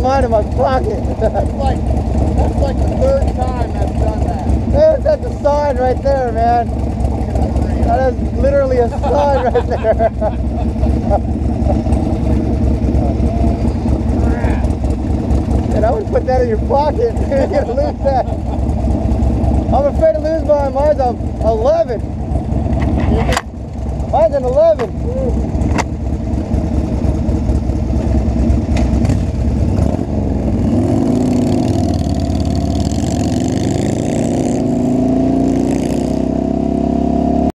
mine in my pocket. That's like the third time I've done that. That's a sign right there, man. That is literally a sign right there. And I would put that in your pocket. You're gonna lose that. I'm afraid to lose mine. Mine's on 11. Mine's an 11.